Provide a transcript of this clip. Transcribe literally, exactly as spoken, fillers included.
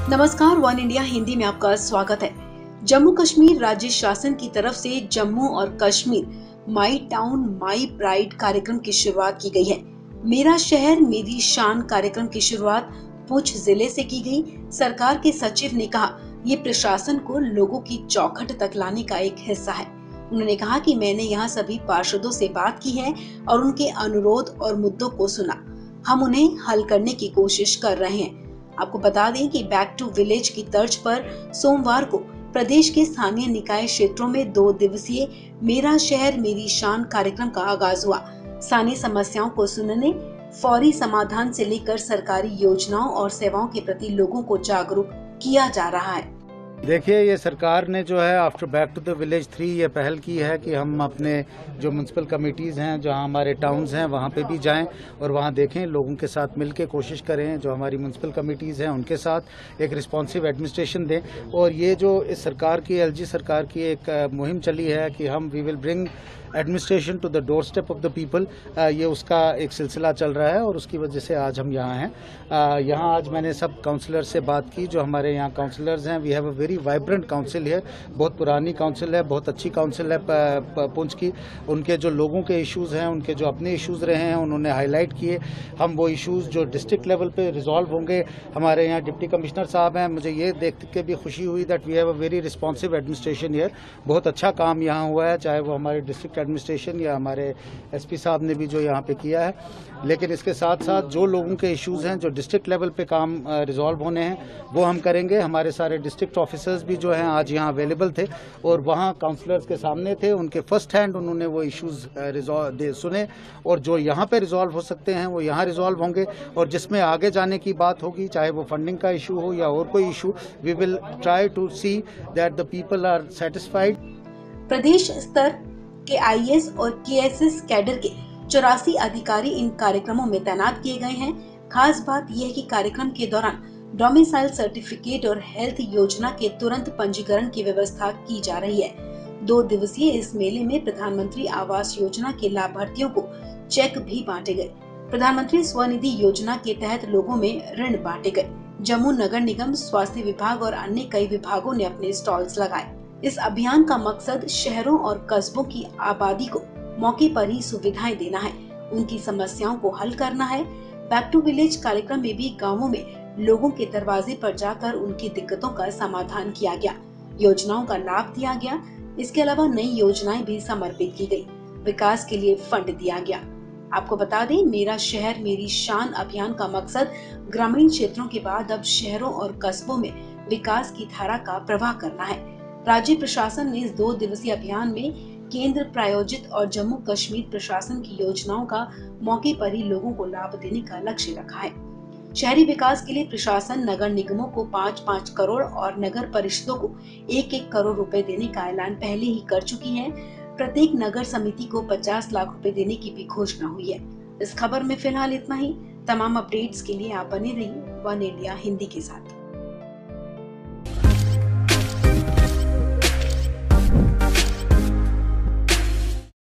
नमस्कार, one India Hindi में आपका स्वागत है। जम्मू कश्मीर राज्य शासन की तरफ से जम्मू और Kashmir my town my pride कार्यक्रम की शुरुआत की गई है। मेरा शहर मेरी शान कार्यक्रम की शुरुआत पुंछ जिले से की गई। सरकार के सचिव ने कहा, ये प्रशासन को लोगों की चौखट तक लाने का एक हिस्सा है। उन्होंने कहा कि मैंने यहाँ सभी पार्षदों से बात की है और उनके अनुरोध और मुद्दों को सुना। हम उन्हें हल करने की कोशिश कर रहे हैं। आपको बता दें कि बैक टू विलेज की तर्ज पर सोमवार को प्रदेश के स्थानीय निकाय क्षेत्रों में दो दिवसीय मेरा शहर मेरी शान कार्यक्रम का आगाज हुआ। स्थानीय समस्याओं को सुनने, फौरी समाधान से लेकर सरकारी योजनाओं और सेवाओं के प्रति लोगों को जागरूक किया जा रहा है। देखिए, ये सरकार ने जो है after back to the village three ये पहल की है कि हम अपने जो म्यूनसिपल कमेटीज़ हैं, जहां हमारे टाउन्स हैं, वहां पे भी जाएं और वहां देखें, लोगों के साथ मिलके कोशिश करें। जो हमारी म्यूनसिपल कमेटीज़ हैं उनके साथ एक रिस्पॉन्सिव एडमिनिस्ट्रेशन दें। और ये जो इस सरकार की एलजी सरकार की एक मुहिम चली है कि हम we will bring administration to the doorstep of the people, ये उसका एक सिलसिला चल रहा है और उसकी वजह से आज हम यहाँ हैं। यहाँ आज मैंने सब काउंसलर से बात की जो हमारे यहाँ काउंसलर्स हैं। We have a very vibrant council है, बहुत पुरानी काउंसिल है, बहुत अच्छी काउंसिल है पुंछ की। उनके जो लोगों के इश्यूज़ हैं, उनके जो अपने इश्यूज़ रहे हैं, उन्होंने हाईलाइट किए। हम वो इश्यूज़ जो डिस्ट्रिक्ट लेवल पे रिजॉल्व होंगे, हमारे यहाँ डिप्टी कमिश्नर साहब हैं, मुझे ये देख के भी खुशी हुई that we have a very responsive administration here. बहुत अच्छा काम यहाँ हुआ है, चाहे वो हमारे डिस्ट्रिक्ट एडमिनिस्ट्रेशन या हमारे एसपी साहब ने भी जो यहाँ पे किया है। लेकिन इसके साथ साथ जो लोगों के इश्यूज़ हैं, जो डिस्ट्रिक्ट लेवल पे काम रिजॉल्व होने हैं, वो हम करेंगे। हमारे सारे डिस्ट्रिक्ट ऑफिसर्स भी जो हैं आज यहाँ अवेलेबल थे और वहाँ काउंसलर्स के सामने थे। उनके फर्स्ट हैंड उन्होंने वो इश्यूज़ रिजॉल्व सुने और जो यहाँ पे रिजॉल्व हो सकते हैं वो यहाँ रिजॉल्व होंगे। और जिसमें आगे जाने की बात होगी, चाहे वो फंडिंग का इशू हो या और कोई issue, we will try to see that the people are satisfied. प्रदेश स्तर के आईएएस और केएसएस कैडर के चौरासी अधिकारी इन कार्यक्रमों में तैनात किए गए हैं। खास बात यह है कि कार्यक्रम के दौरान डोमिसाइल सर्टिफिकेट और हेल्थ योजना के तुरंत पंजीकरण की व्यवस्था की जा रही है। दो दिवसीय इस मेले में प्रधानमंत्री आवास योजना के लाभार्थियों को चेक भी बांटे गए। प्रधानमंत्री स्वनिधि योजना के तहत लोगों में ऋण बांटे गए। जम्मू नगर निगम, स्वास्थ्य विभाग और अन्य कई विभागों ने अपने स्टॉल्स लगाए। इस अभियान का मकसद शहरों और कस्बों की आबादी को मौके पर ही सुविधाएं देना है, उनकी समस्याओं को हल करना है। बैक टू विलेज कार्यक्रम में भी गाँवों में लोगों के दरवाजे पर जाकर उनकी दिक्कतों का समाधान किया गया, योजनाओं का लाभ दिया गया। इसके अलावा नई योजनाएं भी समर्पित की गई, विकास के लिए फंड दिया गया। आपको बता दें, मेरा शहर मेरी शान अभियान का मकसद ग्रामीण क्षेत्रों के बाद अब शहरों और कस्बों में विकास की धारा का प्रवाह करना है। राज्य प्रशासन ने इस दो दिवसीय अभियान में केंद्र प्रायोजित और जम्मू कश्मीर प्रशासन की योजनाओं का मौके पर ही लोगों को लाभ देने का लक्ष्य रखा है। शहरी विकास के लिए प्रशासन नगर निगमों को पाँच पाँच करोड़ और नगर परिषदों को एक एक करोड़ रुपए देने का ऐलान पहले ही कर चुकी है। प्रत्येक नगर समिति को पचास लाख रुपए देने की भी घोषणा हुई है। इस खबर में फिलहाल इतना ही। तमाम अपडेट्स के लिए आप बने रहिए वन इंडिया हिंदी के साथ।